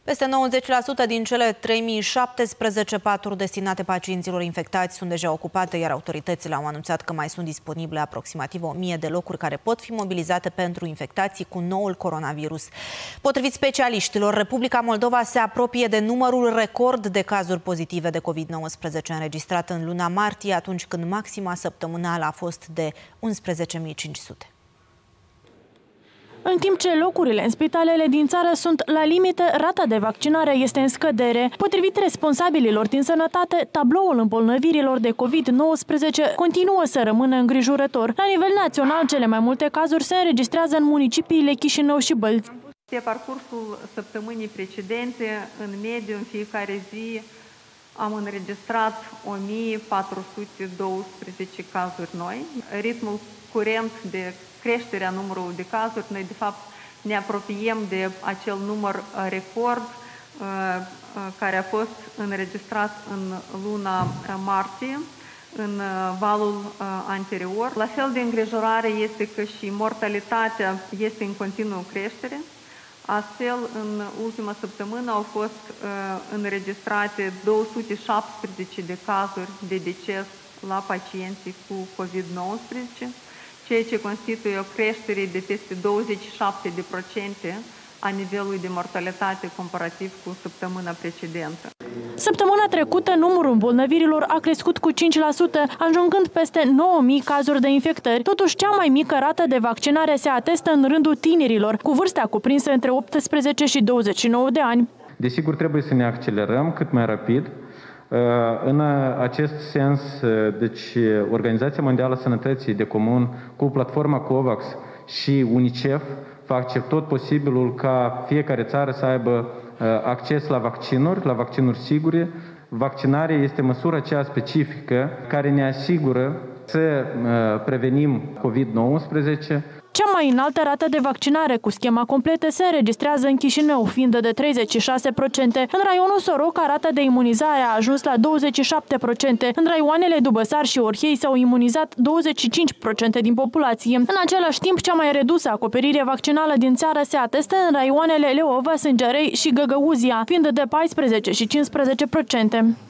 Peste 90% din cele 3017 paturi destinate pacienților infectați sunt deja ocupate, iar autoritățile au anunțat că mai sunt disponibile aproximativ 1000 de locuri care pot fi mobilizate pentru infectații cu noul coronavirus. Potrivit specialiștilor, Republica Moldova se apropie de numărul record de cazuri pozitive de COVID-19 înregistrat în luna martie, atunci când maxima săptămânală a fost de 11.500. În timp ce locurile în spitalele din țară sunt la limită, rata de vaccinare este în scădere. Potrivit responsabililor din sănătate, tabloul îmbolnăvirilor de COVID-19 continuă să rămână îngrijorător. La nivel național, cele mai multe cazuri se înregistrează în municipiile Chișinău și Bălți. Pe parcursul săptămânii precedente, în mediu, în fiecare zi, am înregistrat 1412 cazuri noi. Ritmul curent de creșterea numărului de cazuri, noi de fapt ne apropiem de acel număr record care a fost înregistrat în luna martie, în valul anterior. La fel de îngrijorare este că și mortalitatea este în continuă creștere. Astfel, în ultima săptămână au fost înregistrate 217 de cazuri de deces la pacienții cu COVID-19, ceea ce constituie o creștere de peste 27% a nivelului de mortalitate comparativ cu săptămâna precedentă. Săptămâna trecută, numărul îmbolnăvirilor a crescut cu 5%, ajungând peste 9.000 cazuri de infectări. Totuși, cea mai mică rată de vaccinare se atestă în rândul tinerilor, cu vârsta cuprinsă între 18 și 29 de ani. Desigur, trebuie să ne accelerăm cât mai rapid. În acest sens, deci, Organizația Mondială a Sănătății de comun cu platforma COVAX și UNICEF face tot posibilul ca fiecare țară să aibă acces la vaccinuri sigure. Vaccinarea este măsura cea specifică care ne asigură să prevenim COVID-19. Cea mai înaltă rată de vaccinare cu schema completă se înregistrează în Chișinău, fiind de 36%. În raionul Soroca, rata de imunizare a ajuns la 27%. În raioanele Dubăsar și Orhei s-au imunizat 25% din populație. În același timp, cea mai redusă acoperire vaccinală din țară se atestă în raioanele Leova, Sângerei și Găgăuzia, fiind de 14 și 15%.